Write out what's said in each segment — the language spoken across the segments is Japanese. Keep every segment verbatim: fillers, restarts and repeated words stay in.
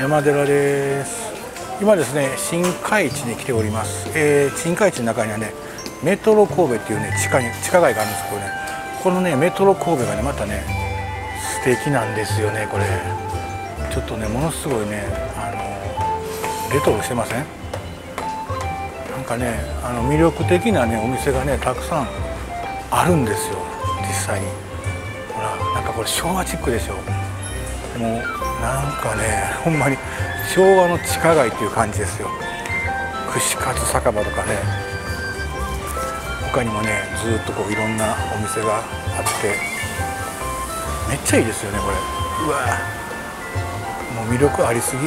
山寺です。今ですね、新海地に来ております。えー、新海地の中にはね、メトロ神戸っていうね、地下に地下街があるんですけどね、このね、メトロ神戸がね、またね、素敵なんですよね、これ。ちょっとね、ものすごいね、あのレトロしてません？なんかね、あの魅力的なね、お店がね、たくさんあるんですよ、実際に。ほら、なんかこれ昭和チックでしょ。もうなんかね、ほんまに昭和の地下街っていう感じですよ。串カツ酒場とかね、他にもね、ずっとこういろんなお店があってめっちゃいいですよね、これ。うわもう魅力ありすぎ。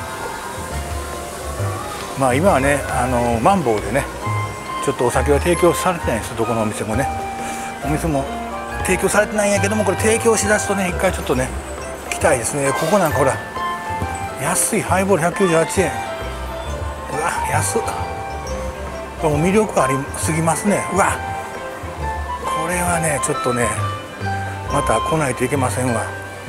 まあ今はね、あのマンボウでね、ちょっとお酒は提供されてないんですよ、どこのお店もね。お店も提供されてないんやけども、これ提供しだすとね、一回ちょっとね来たいですね。ここなんかほら、安いハイボールひゃくきゅうじゅうはちえん。うわ安っ。これも魅力ありすぎますね。うわこれはね、ちょっとねまた来ないといけませんわ。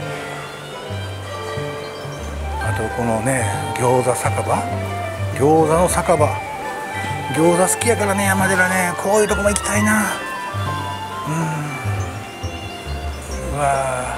あとこのね、餃子酒場、餃子の酒場、餃子好きやからね、山寺ね、こういうとこも行きたいな。うんうわ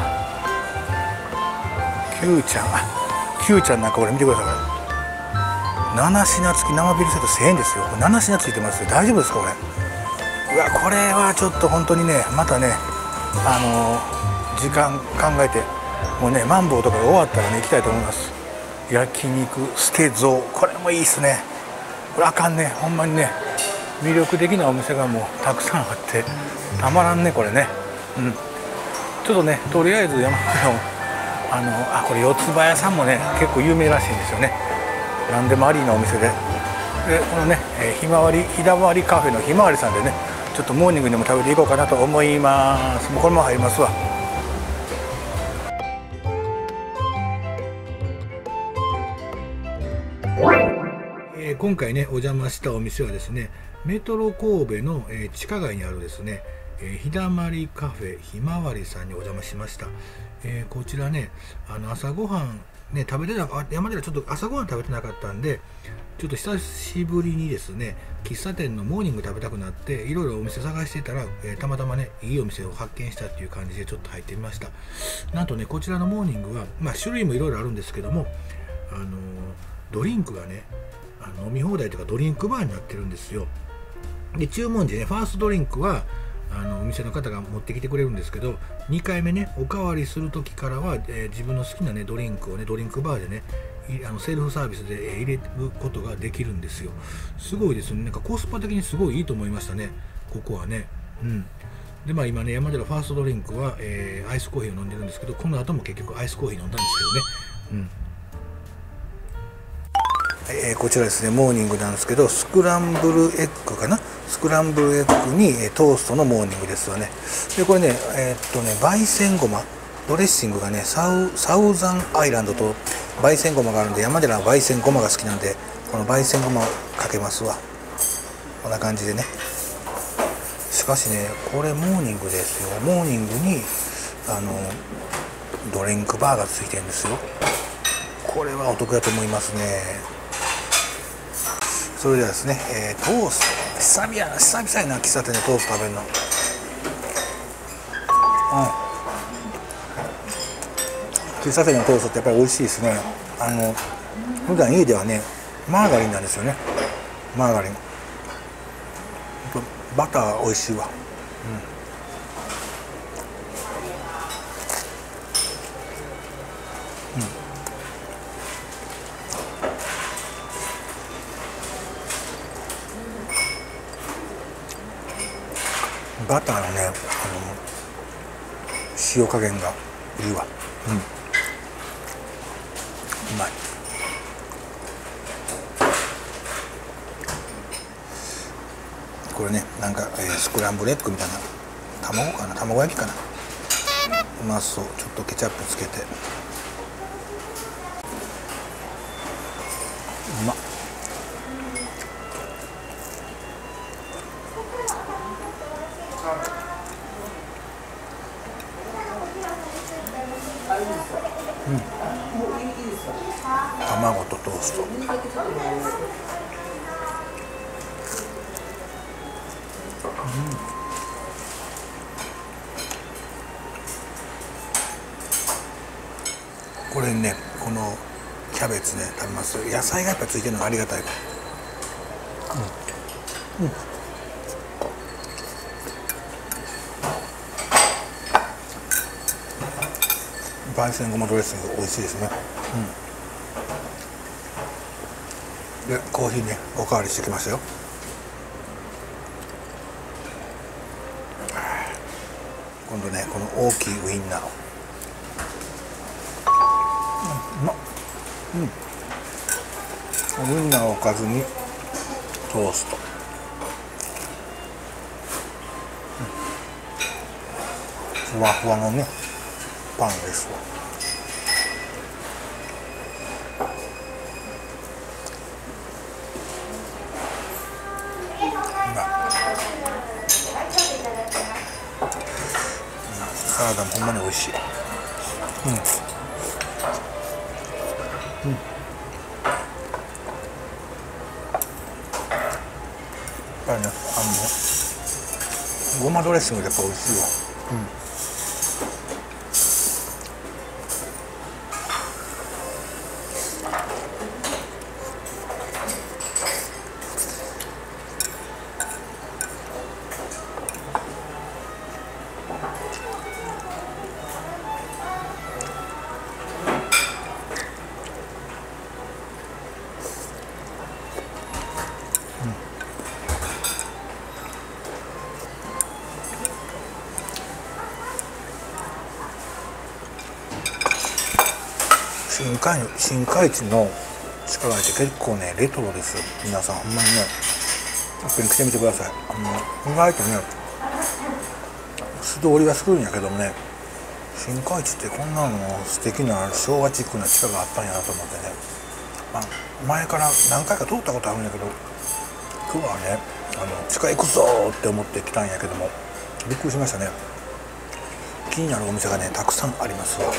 キューちゃん、キューちゃんなんかこれ見てください。これなな品付き生ビールセットせんえんですよ。これなな品付いてますよ。大丈夫ですかこれ。うわこれはちょっと本当にね、またね、あのー、時間考えて、もうね、マンボウとかが終わったらね行きたいと思います。焼肉スケゾウ、これもいいっすね。これあかんね、ほんまにね、魅力的なお店がもうたくさんあってたまらんね、これね。うんちょっとね、とりあえず山寺をあのあこれ四つ葉屋さんもね結構有名らしいんですよね。何でもありなお店で、でこのね、えー、ひまわりひだまりカフェのひまわりさんでね、ちょっとモーニングでも食べていこうかなと思います。もうこれも入りますわ。えー、今回ねお邪魔したお店はですね、メトロ神戸の、えー、地下街にあるですね、えー、ひだまりカフェひまわりさんにお邪魔しました。えー、こちらね、あの朝ごはんね食べてなかった、山寺ちょっと朝ごはん食べてなかったんで、ちょっと久しぶりにですね、喫茶店のモーニング食べたくなっていろいろお店探してたら、えー、たまたまねいいお店を発見したっていう感じでちょっと入ってみました。なんとね、こちらのモーニングは、まあ、種類もいろいろあるんですけども、あのー、ドリンクがね、あの飲み放題というかドリンクバーになってるんですよ。で注文時ね、ファーストドリンクはあのお店の方が持ってきてくれるんですけど、にかいめねおかわりする時からは、えー、自分の好きなねドリンクをねドリンクバーでねあのセルフサービスで、えー、入れることができるんですよ。すごいですね。なんかコスパ的にすごいいいと思いましたね、ここはね。うんでまあ今ね、山寺ファーストドリンクは、えー、アイスコーヒーを飲んでるんですけど、この後も結局アイスコーヒー飲んだんですけどね。うんえー、こちらですね、モーニングなんですけど、スクランブルエッグかな、スクランブルエッグにトーストのモーニングですわね。でこれね、えー、っとね焙煎ごまドレッシングがね、サウサウザンアイランドと焙煎ごまがあるんで、山寺は焙煎ごまが好きなんで、この焙煎ごまをかけますわ。こんな感じでね。しかしね、これモーニングですよ。モーニングにあのドリンクバーがついてるんですよ。これはお得だと思いますね。それではですね、えー、トースト、久々や久々やな、喫茶店でトースト食べるの。うん、喫茶店のトーストってやっぱり美味しいですね。あの普段家ではねマーガリンなんですよね。マーガリンバター美味しいわ。うん、うんバターのね、あの塩加減がいいわ。うん、うまい。これね、なんか、えー、スクランブルエッグみたいな、卵かな、卵焼きかな。うまそう。ちょっとケチャップつけて。うまっ。うん、 卵とトースト。うん、これね、このキャベツね食べます。野菜がやっぱりついてるのがありがたいわ。うん、うん、焙煎ごまドレッシング美味しいですね。うん、でコーヒーねおかわりしてきましたよ。今度ねこの大きいウインナーを、うん、うまっ、うん、ウインナーをおかずにトースト、うん、ふわふわのねパンですわ。サラダもほんまに美味しい。うん、うん、やっぱりね、あのごまドレッシングでやっぱ美味しいわ。うん、新海新海地の地下街って結構ねレトロですよ。皆さんほんまにねいっぺん来てみてください。あの意外とね素通りはするんやけどもね、新海地ってこんなの素敵な昭和チックな地下があったんやなと思ってね、まあ、前から何回か通ったことあるんやけど、今日はねあの地下行くぞって思って来たんやけどもびっくりしましたね。気になるお店がねたくさんありますわ。うん、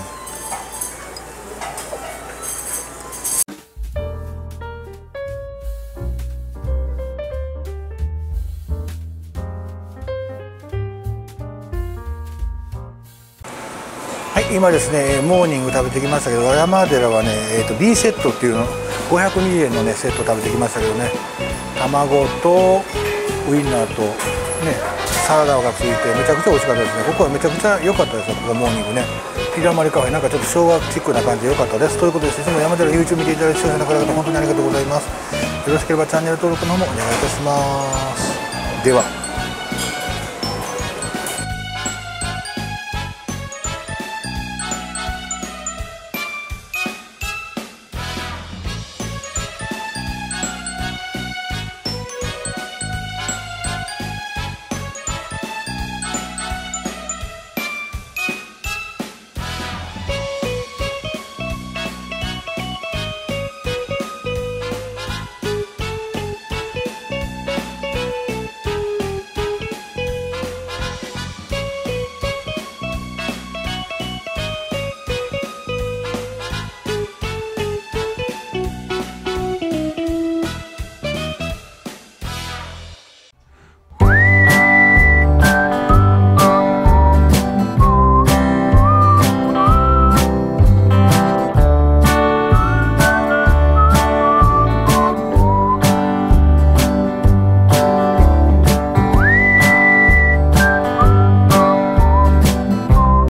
はい、今ですねモーニング食べてきましたけど、山寺はね、えー、と B セットっていうのごひゃくにじゅうえんのねセット食べてきましたけどね、卵とウインナーとねサラダがついてめちゃくちゃ美味しかったですね。ここはめちゃくちゃ良かったですよ。ここモーニングね日だまりカフェ、なんかちょっと昭和チックな感じで良かったです。ということで、いつも山寺 YouTube 見ていただいて視聴者の方々本当にありがとうございます。よろしければチャンネル登録の方もお願いいたします。では。